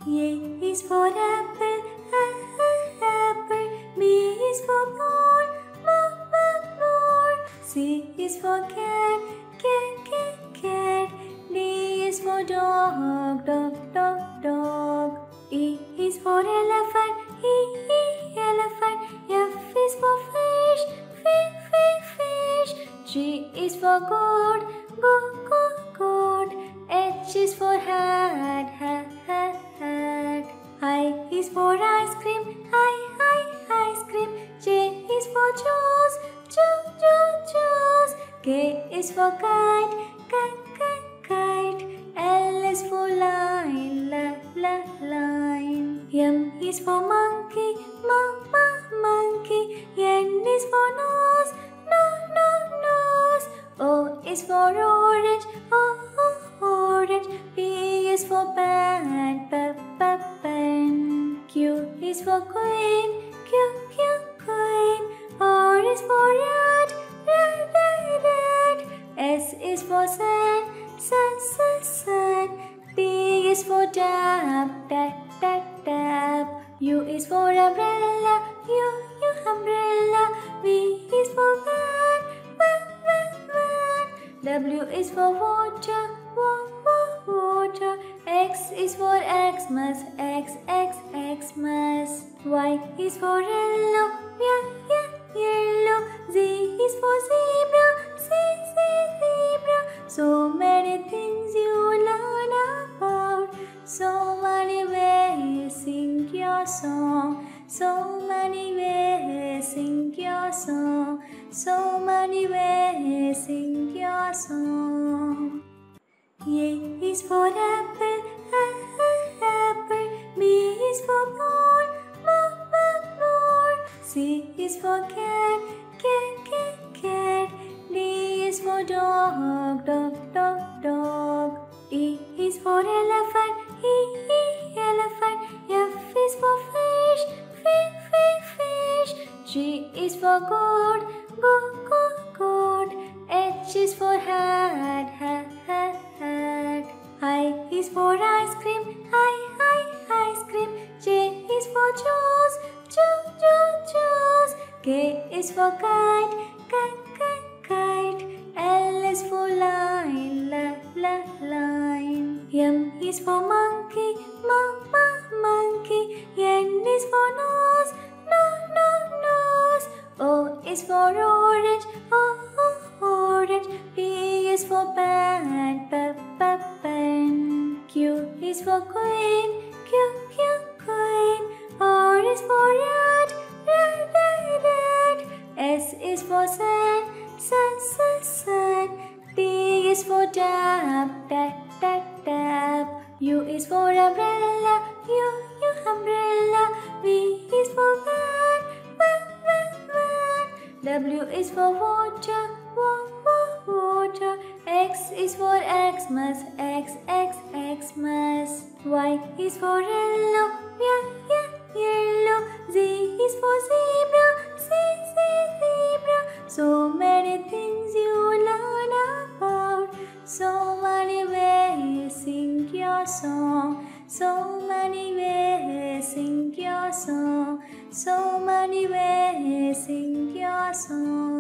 A is for apple, apple. B is for ball, ball. C is for cat, cat. D is for dog, dog. E is for elephant, elephant. F is for fish, fish. G is for goat, goat. H is for hat, hat. I is for ice cream, ice cream. J is for juice, juice. K is for kite, kite. L is for line, line. M is for monkey, monkey. N is for nose, nose. O is for orange, orange. P is for pen, pen. Q is for queen, queen. R is for rat, rat. S is for sun, sun. T is for tap, tap. U is for umbrella, umbrella. V is for van. W is for water, water. X is for Xmas, Xmas. Y is for yellow, yellow. Z is for zebra, zebra. So many things you learn about. So many ways sing your song. So many ways sing your song. So many ways sing your song. A is for apple, apple. B is for ball, ball. C is for cat, cat. D is for dog, dog. E is for elephant, elephant. F is for fish, fish. G is for goat, goat. H is for hat, hat. I is for ice cream, ice cream. J is for juice, juice. K is for kite, kite. L is for line, line. M is for monkey, monkey. N is for nose, nose. O is for orange, orange. P is for pen, pen. Q is for queen, queen. R is for rat, rat. S is for sun, sun. T is for tap, tap. U is for umbrella, umbrella. V is for van. W is for water, water. X is for Xmas, Xmas. Y is for yellow, yellow. Z is for zebra, zebra. So many things you learn about. So many ways sing your song. So many ways sing your song. So many ways sing your song.